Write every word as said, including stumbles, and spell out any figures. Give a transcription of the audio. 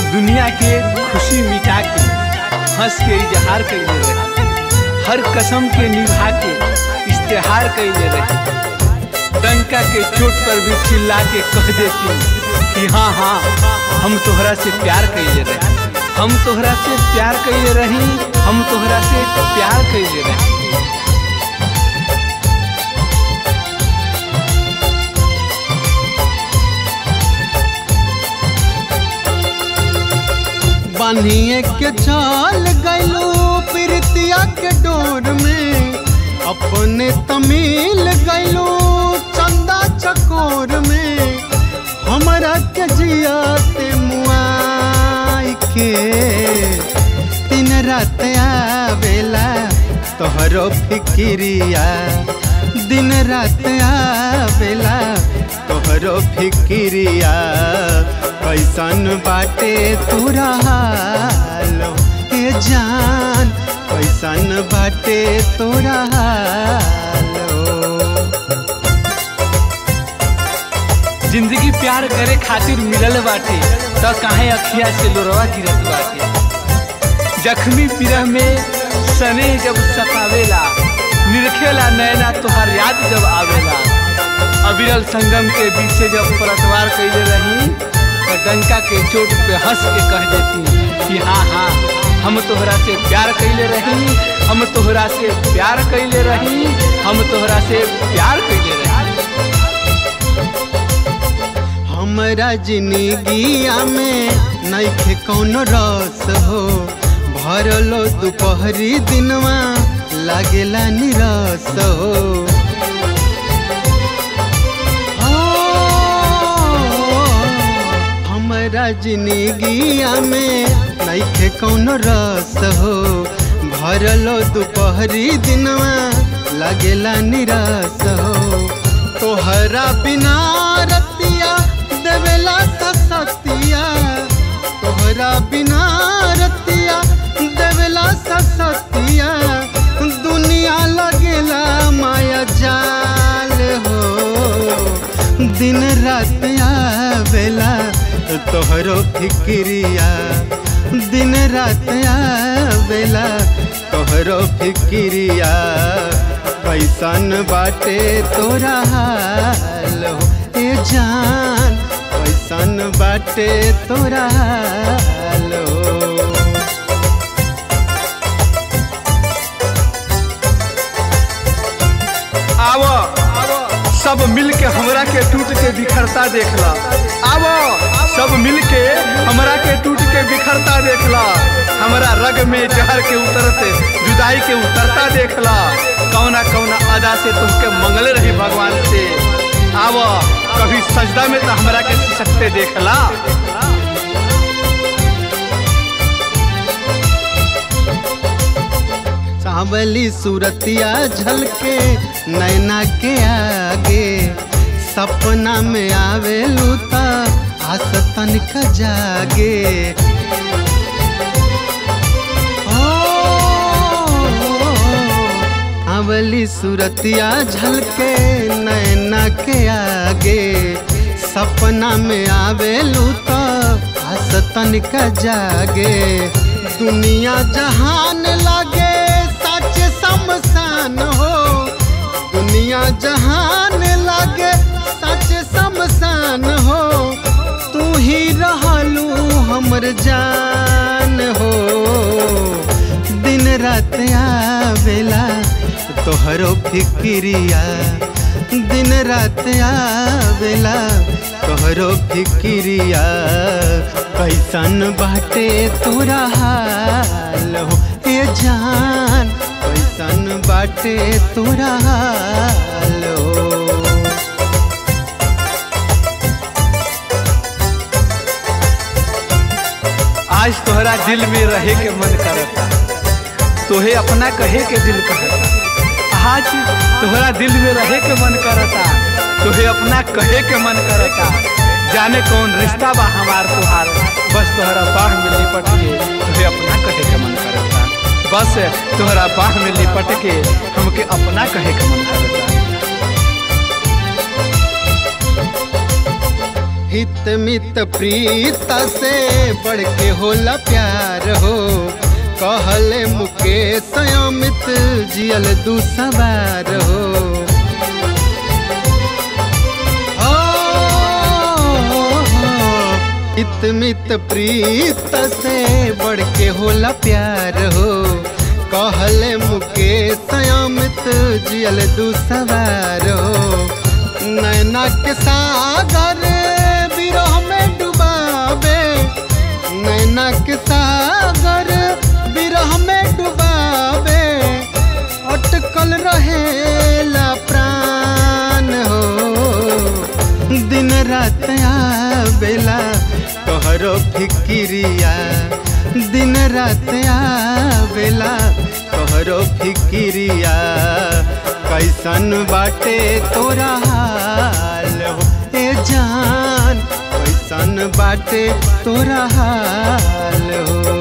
दुनिया के खुशी मिटा के हंस के इजहार कैले रहे, हर कसम के निभा के इश्तेहार कैले रहे। डंका के चोट पर भी चिल्ला के कह देती कि हाँ हाँ हम तोहरा से प्यार कैले रहे, हम तोहरा से प्यार कैले रही, हम तोहरा से प्यार कैले रही। बानिए के चल गइलो प्रीतिया के डोर में, अपने तमिल गइलो चंदा चकोर में। हमरा के जियाते मुआई के दिन रात आवेला तोहरो फिक्रिया, दिन रात आवेला तोहरो फिक्रिया। कैसन बाटे तोरा हाल के जान, कैसन बाटे तोरा हाल। जिंदगी प्यार करे खातिर मिलल बाटे तो काहे अखिया से लोरवा गिरत बाटे। जख्मी पिरह में सने जब सतावेला, निरखेला नैना तोहर याद जब आवेला। अविरल संगम के बीच से जब परतवार कैले रही, डंका के चोट पे हंस के कह देती कि हाँ हाँ हम तोहरा से प्यार कैले रही, हम तोहरा से प्यार कैले रही, हम तोहरा से प्यार कैले रही। हमरा जिंदगिया में नइखे कौनो रस हो, भरलो दोपहरी दिनवा लागेला निरस हो। हमरा जिंदगिया में नइखे कौनो रस हो, भरलो दोपहरी दिनवा लागेला निरस हो। तोहरा बिना रतिया देवेला ससतिया, तोहरा बिना रतिया देवेला ससतिया। दुनिया लगेला माया जाल हो, दिन रात आवेला तोहरो फिक्रिया, दिन रात आवेला तोहरो फिक्रिया। कैसन बाटे तोरा हाल हो ए जान, कैसन बाटे तोरा हाल हो। आवो सब मिल के हमरा के टूट के बिखरता देखला, आवो सब मिल के हमरा के टूट के बिखरता देखला। हमरा रग में जहर के उतरते जुदाई के उतरता देखला। कौना कौना अदा से तुमके मंगल रही भगवान से, आवो कभी सजदा में तो हमरा के सिसकते देखला। सावली सूरतिया झलके नैना के आगे, सपना में आवेलू त आस तनिक जागे। सावली सूरतिया झलके नैना के आगे, सपना में आवेलू त आस तनिक जागे। दुनिया जहान लागे शमशान हो, दुनिया जहान लागे सच शमशान हो। तू ही रहलू हमर जान हो, दिन रात आवेला तोहरो फिक्रिया, दिन रात आवेला तोहरो फिक्रिया। कैसन बाटे तोरा हाल हो ए जान, कैसन बाटे तोरा हाल हो। आज तोहरा दिल में रहे के मन करता, तोहे अपना कहे के दिल कहता। आज तोहरा दिल में रहे के मन करता, तोहे अपना कहे के मन करता। जाने कौन रिश्ता बा हमार तुहार, बस तोहरा बाह में लिपट के तोहे अपना कहे के मन करता। बस तोहरा बाह में लिपट के हमके अपना कहे के मन करता। हित मित प्रीत से बढ़ के होला प्यार हो कहले मुकेश अमित जियल दू सवार हो हित मित प्रीत से बढ़ के होला प्यार हो कहले मुकेश अमित जियल दू सवार हो नैना के सागर विरह में डुबावे नैना के सागर विरह में डुबावे अटकल रहेला प्राण हो दिन रात आवेला तोहरो फिकिरिया दिन रात आवेला तोहरो फिकिरिया कैसन बाटे तोरा हाल हो ए जान कैसन बाटे तोरा हाल हो।